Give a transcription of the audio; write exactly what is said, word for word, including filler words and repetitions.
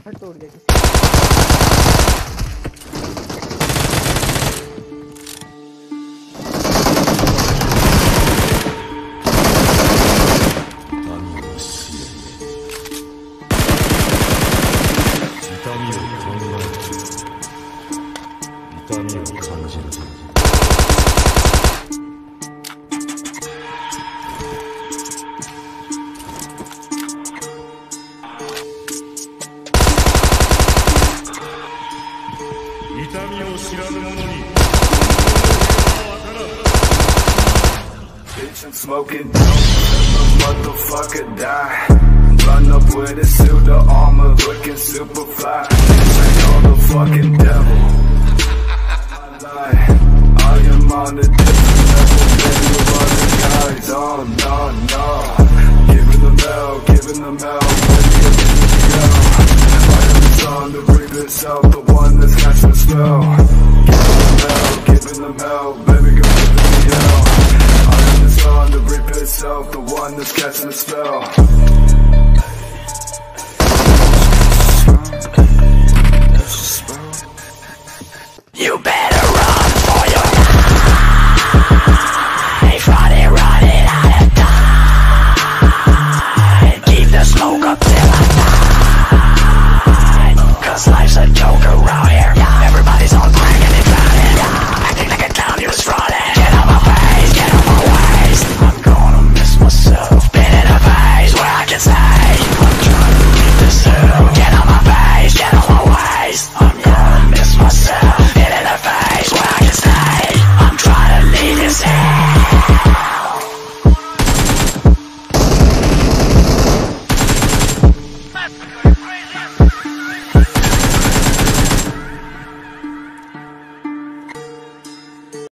हट तोड़ दिया किसी Bitch, I'm smoking dope, motherfucker die. Run up with a suit of armor, looking super fly. This ain't all the fucking devil. I am on a different level than you other guys. Oh no, no. Giving the mail, giving the mail, ready to go. I am the son to bring this out, the one that's catching the spell. Giving the mail, giving the mail, baby, go give it the hell. I am the son to reap itself, the one that's catching the spell. You better run for your life. Run it, run it out of time. Keep the smoke up till I die. Cause life's a joke around here. Everybody's on crack and they drowning. Acting like a clown, you're just running. Get out my face, get out my ways. I'm gonna miss myself. Been in a phase where I can say